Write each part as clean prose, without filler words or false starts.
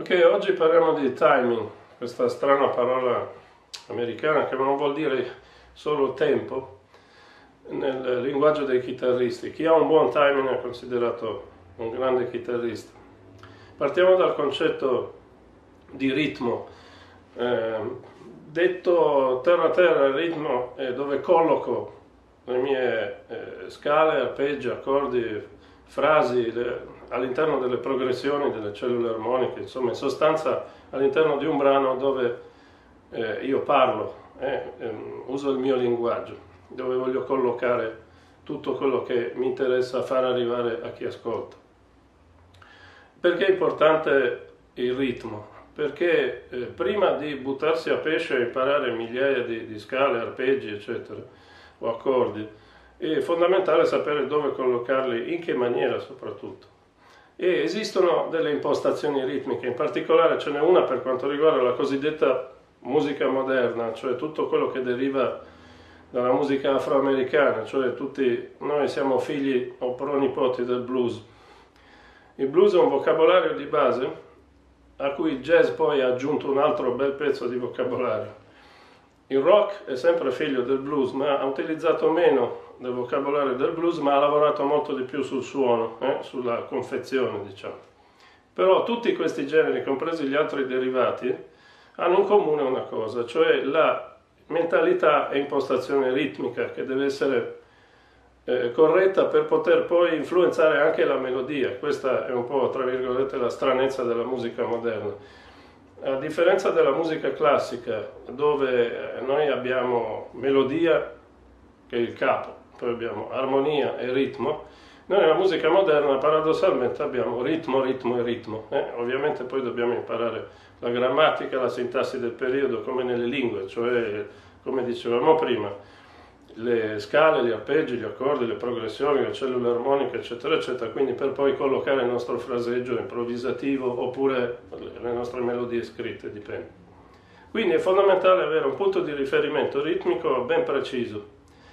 Ok, oggi parliamo di timing, questa strana parola americana che non vuol dire solo tempo nel linguaggio dei chitarristi. Chi ha un buon timing è considerato un grande chitarrista. Partiamo dal concetto di ritmo. Detto terra a terra, il ritmo è dove colloco le mie scale, arpeggi, accordi, frasi all'interno delle progressioni delle cellule armoniche, insomma in sostanza all'interno di un brano dove io parlo, uso il mio linguaggio, dove voglio collocare tutto quello che mi interessa far arrivare a chi ascolta. Perché è importante il ritmo? Perché prima di buttarsi a pesce e imparare migliaia di scale, arpeggi, eccetera, o accordi, è fondamentale sapere dove collocarli, in che maniera soprattutto. E esistono delle impostazioni ritmiche, in particolare ce n'è una per quanto riguarda la cosiddetta musica moderna, cioè tutto quello che deriva dalla musica afroamericana, cioè tutti noi siamo figli o pronipoti del blues. Il blues è un vocabolario di base a cui il jazz poi ha aggiunto un altro bel pezzo di vocabolario. Il rock è sempre figlio del blues, ma ha utilizzato meno del vocabolario del blues, ma ha lavorato molto di più sul suono, sulla confezione, diciamo. Però tutti questi generi, compresi gli altri derivati, hanno in comune una cosa, cioè la mentalità e impostazione ritmica che deve essere corretta per poter poi influenzare anche la melodia. Questa è un po', tra virgolette, la stranezza della musica moderna. A differenza della musica classica, dove noi abbiamo melodia, che è il capo, poi abbiamo armonia e ritmo, noi nella musica moderna paradossalmente abbiamo ritmo, ritmo e ritmo. Ovviamente poi dobbiamo imparare la grammatica, la sintassi del periodo, come nelle lingue, cioè, come dicevamo prima, le scale, gli arpeggi, gli accordi, le progressioni, le cellule armoniche, eccetera, eccetera, quindi per poi collocare il nostro fraseggio improvvisativo oppure le nostre melodie scritte, dipende. Quindi è fondamentale avere un punto di riferimento ritmico ben preciso,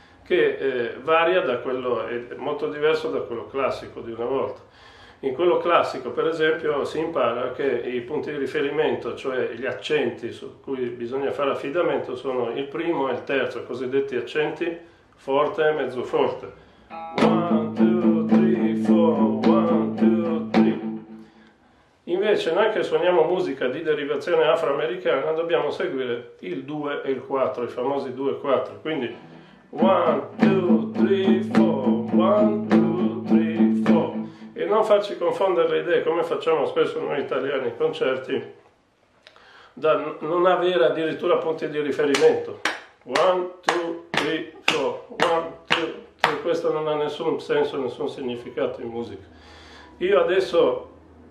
che varia da quello, è molto diverso da quello classico di una volta. In quello classico, per esempio, si impara che i punti di riferimento, cioè gli accenti su cui bisogna fare affidamento, sono il primo e il terzo, i cosiddetti accenti forte e mezzo forte. 1, 2, 3, 4, 1, 2, 3. Invece noi che suoniamo musica di derivazione afroamericana dobbiamo seguire il 2 e il 4, i famosi 2 e 4. Quindi 1, 2, 3, 4, 1, 2, 3, 4. E non farci confondere le idee, come facciamo spesso noi italiani in concerti, da non avere addirittura punti di riferimento. 1, 2, 3, 4, 1, 2, 3, questo non ha nessun senso, nessun significato in musica. Io adesso,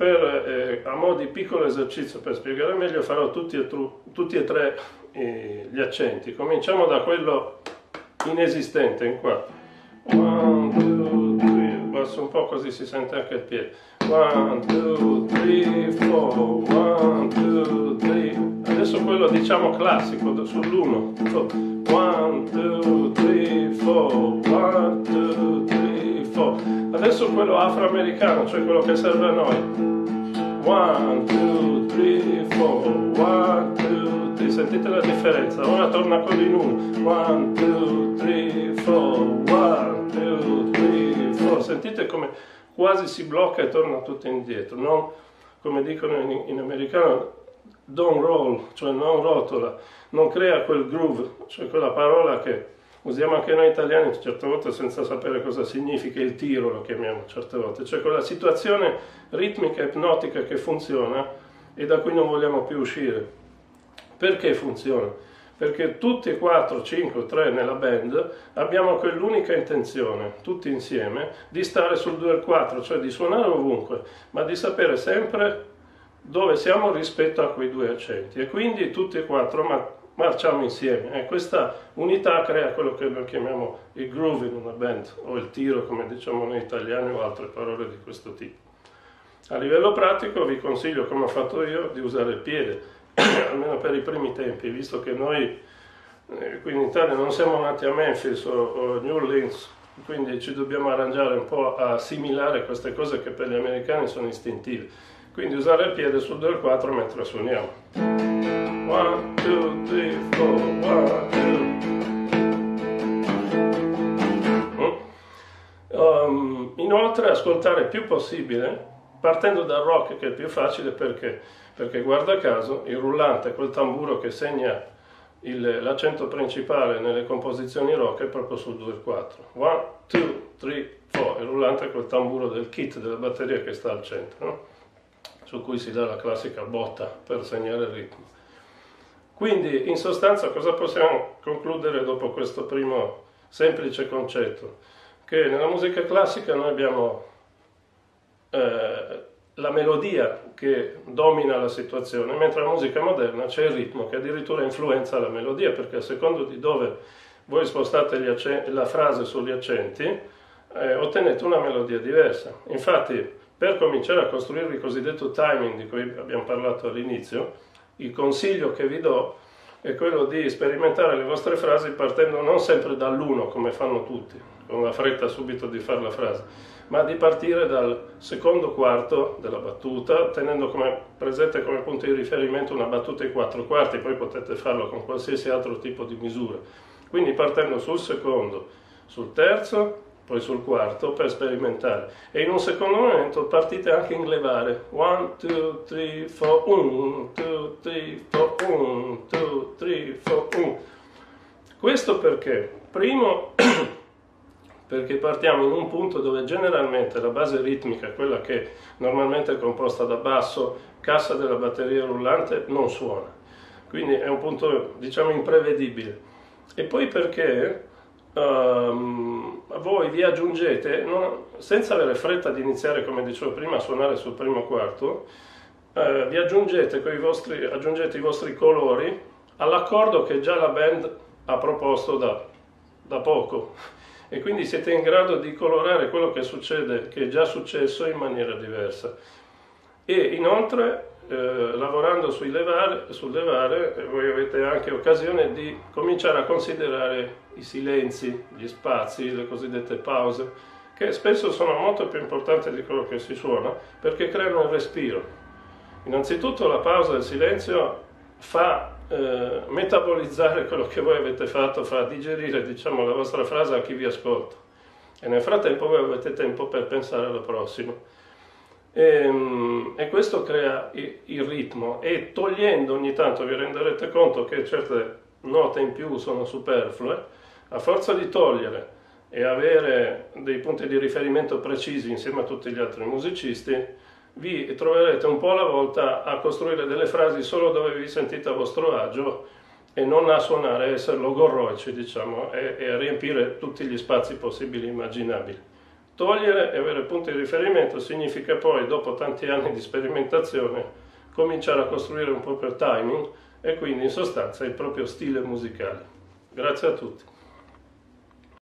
a mo' di piccolo esercizio per spiegare meglio, farò tutti e tre gli accenti. Cominciamo da quello inesistente, in qua. 1, 2, 3, basso un po' così si sente anche il piede. 1, 2, 3, 4, 1, 2, 3. Adesso quello diciamo classico, sull'1. 1, 2, 3, 4, 1, 2, 3, 4. Adesso quello afroamericano, cioè quello che serve a noi. 1, 2, 3, 4, 1, 2, 3. Sentite la differenza. Ora torna quello in 1. 1, 2, 3, 4, 1, 2, 3, 4. Sentite come quasi si blocca e torna tutto indietro. Non, come dicono in americano, don't roll, cioè non rotola, non crea quel groove, cioè quella parola che usiamo anche noi italiani certe volte senza sapere cosa significa, il tiro lo chiamiamo certe volte, cioè quella situazione ritmica ipnotica che funziona e da cui non vogliamo più uscire. Perché funziona? Perché tutti e 4, 5, 3 nella band abbiamo quell'unica intenzione, tutti insieme, di stare sul 2 e il 4, cioè di suonare ovunque, ma di sapere sempre dove siamo rispetto a quei due accenti. E quindi tutti e 4 marciamo insieme. E questa unità crea quello che noi chiamiamo il groove in una band, o il tiro, come diciamo noi italiani, o altre parole di questo tipo. A livello pratico vi consiglio, come ho fatto io, di usare il piede. Almeno per i primi tempi, visto che noi qui in Italia non siamo nati a Memphis o New Orleans, quindi ci dobbiamo arrangiare un po' a assimilare queste cose che per gli americani sono istintive. quindi usare il piede sul 2 e il 4 mentre suoniamo. 1, 2, 3, 4, 1, 2. Inoltre ascoltare il più possibile partendo dal rock, che è più facile perché guarda caso il rullante, quel tamburo che segna l'accento principale nelle composizioni rock, è proprio sul 2 e 4. 1, 2, 3, 4. Il rullante è quel tamburo del kit della batteria che sta al centro, no? Su cui si dà la classica botta per segnare il ritmo. Quindi in sostanza cosa possiamo concludere dopo questo primo semplice concetto? Che nella musica classica noi abbiamo la melodia che domina la situazione, mentre nella musica moderna c'è il ritmo che addirittura influenza la melodia, perché a secondo di dove voi spostate la frase sugli accenti ottenete una melodia diversa. Infatti, per cominciare a costruire il cosiddetto timing di cui abbiamo parlato all'inizio, il consiglio che vi do è quello di sperimentare le vostre frasi partendo non sempre dall'1 come fanno tutti, con la fretta subito di fare la frase, ma di partire dal secondo quarto della battuta, tenendo presente come punto di riferimento una battuta ai 4 quarti, poi potete farlo con qualsiasi altro tipo di misura. Quindi partendo sul secondo, sul terzo, poi sul quarto per sperimentare. E in un secondo momento partite anche in levare. 1, 2, 3, 4, 1, 2, 3, 4, 1, 2, 3, 4, 1. Questo perché? Primo, perché partiamo in un punto dove generalmente la base ritmica, quella che normalmente è composta da basso, cassa della batteria rullante, non suona. Quindi è un punto, diciamo, imprevedibile. E poi perché voi vi aggiungete, senza avere fretta di iniziare, come dicevo prima, a suonare sul primo quarto, vi aggiungete aggiungete i vostri colori all'accordo che già la band ha proposto da poco, e quindi siete in grado di colorare quello che succede, che è già successo, in maniera diversa. E inoltre lavorando sul levare voi avete anche occasione di cominciare a considerare i silenzi, gli spazi, le cosiddette pause, che spesso sono molto più importanti di quello che si suona, perché creano il respiro. Innanzitutto la pausa e il silenzio fa metabolizzare quello che voi avete fatto, fa digerire, diciamo, la vostra frase a chi vi ascolta, e nel frattempo voi avete tempo per pensare alla prossima. E questo crea il ritmo, e togliendo ogni tanto vi renderete conto che certe note in più sono superflue. A forza di togliere e avere dei punti di riferimento precisi insieme a tutti gli altri musicisti, vi troverete un po' alla volta a costruire delle frasi solo dove vi sentite a vostro agio, e non a suonare, essere logorroici, diciamo, e a riempire tutti gli spazi possibili e immaginabili. Togliere e avere punti di riferimento significa poi, dopo tanti anni di sperimentazione, cominciare a costruire un proprio timing e quindi in sostanza il proprio stile musicale. Grazie a tutti.